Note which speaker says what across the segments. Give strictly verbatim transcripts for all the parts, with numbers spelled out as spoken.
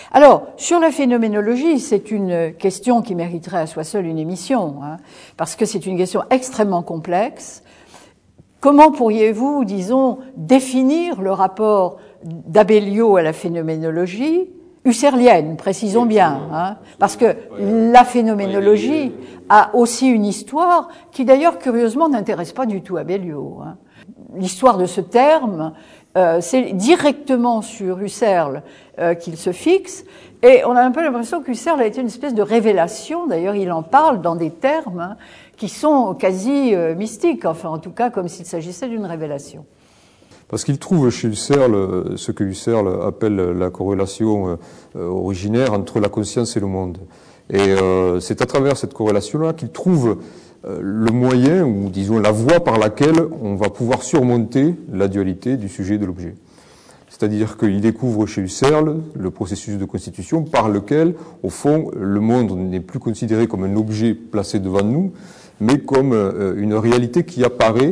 Speaker 1: Alors, sur la phénoménologie, c'est une question qui mériterait à soi seule une émission, hein, parce que c'est une question extrêmement complexe. Comment pourriez-vous, disons, définir le rapport d'Abellio à la phénoménologie husserlienne, précisons bien, hein, parce que la phénoménologie a aussi une histoire qui, d'ailleurs, curieusement, n'intéresse pas du tout Abellio. Hein. L'histoire de ce terme, euh, c'est directement sur Husserl euh, qu'il se fixe, et on a un peu l'impression que Husserl a été une espèce de révélation. D'ailleurs, il en parle dans des termes hein, qui sont quasi euh, mystiques, enfin, en tout cas, comme s'il s'agissait d'une révélation.
Speaker 2: Parce qu'il trouve chez Husserl ce que Husserl appelle la corrélation originaire entre la conscience et le monde. Et euh, c'est à travers cette corrélation-là qu'il trouve euh, le moyen, ou disons la voie par laquelle on va pouvoir surmonter la dualité du sujet et de l'objet. C'est-à-dire qu'il découvre chez Husserl le processus de constitution par lequel, au fond, le monde n'est plus considéré comme un objet placé devant nous, mais comme euh, une réalité qui apparaît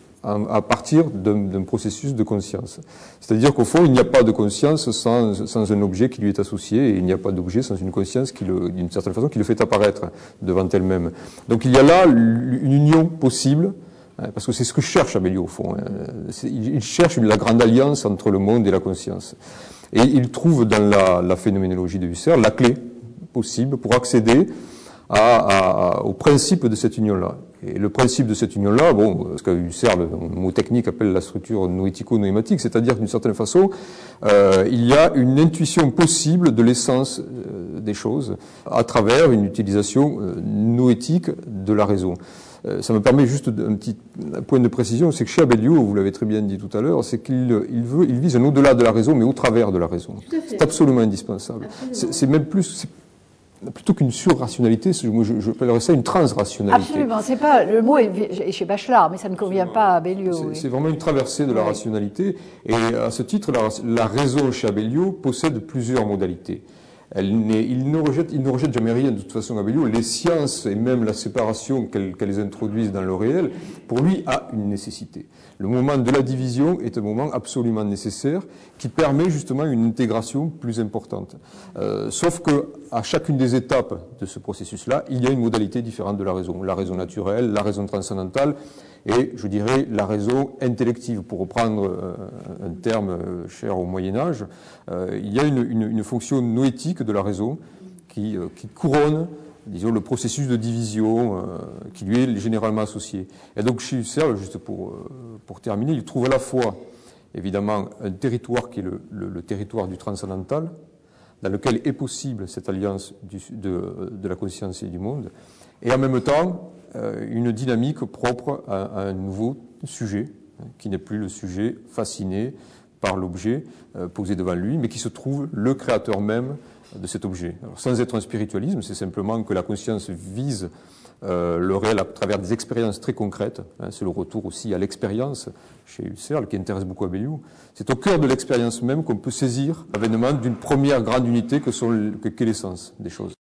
Speaker 2: à partir d'un processus de conscience. C'est-à-dire qu'au fond, il n'y a pas de conscience sans, sans un objet qui lui est associé, et il n'y a pas d'objet sans une conscience qui, d'une certaine façon, qui le fait apparaître devant elle-même. Donc il y a là une union possible, hein, parce que c'est ce que cherche Abellio, au fond. Hein. Il cherche la grande alliance entre le monde et la conscience. Et il trouve dans la, la phénoménologie de Husserl la clé possible pour accéder À, à, au principe de cette union-là. Et le principe de cette union-là, bon, ce que Husserl, un mot technique, appelle la structure noético-noématique, c'est-à-dire d'une certaine façon, euh, il y a une intuition possible de l'essence euh, des choses à travers une utilisation euh, noétique de la raison. Euh, ça me permet juste un petit point de précision, c'est que chez Abellio, vous l'avez très bien dit tout à l'heure, c'est qu'il il veut, il vise un au-delà de la raison, mais au travers de la raison. C'est absolument indispensable. C'est même plus... Plutôt qu'une surrationalité, je, je, je appellerais ça une transrationalité.
Speaker 1: Absolument, c'est pas, le mot est chez Bachelard, mais ça ne convient pas à Abellio.
Speaker 2: C'est
Speaker 1: oui.
Speaker 2: vraiment une traversée de la oui. rationalité, et à ce titre, la, la raison chez Abellio possède plusieurs modalités. Elle il, ne rejette, il ne rejette jamais rien, de toute façon, Abellio. Les sciences, et même la séparation qu'elles qu'elles introduisent dans le réel, pour lui, a une nécessité. Le moment de la division est un moment absolument nécessaire qui permet justement une intégration plus importante. Euh, sauf que à chacune des étapes de ce processus-là, il y a une modalité différente de la raison. La raison naturelle, la raison transcendantale et, je dirais, la raison intellective. Pour reprendre euh, un terme euh, cher au Moyen-Âge, euh, il y a une, une, une fonction noétique de la raison qui, euh, qui couronne, disons, le processus de division euh, qui lui est généralement associé. Et donc chez Husserl, juste pour, euh, pour terminer, il trouve à la fois, évidemment, un territoire qui est le, le, le territoire du transcendantal, dans lequel est possible cette alliance du, de, de la conscience et du monde, et en même temps, euh, une dynamique propre à, à un nouveau sujet, hein, qui n'est plus le sujet fasciné par l'objet euh, posé devant lui, mais qui se trouve le créateur même de cet objet. Alors, sans être un spiritualisme, c'est simplement que la conscience vise euh, le réel à travers des expériences très concrètes. Hein, c'est le retour aussi à l'expérience chez Husserl, qui intéresse beaucoup Abellio. C'est au cœur de l'expérience même qu'on peut saisir l'avènement d'une première grande unité que sont, qu'est l'essence des choses.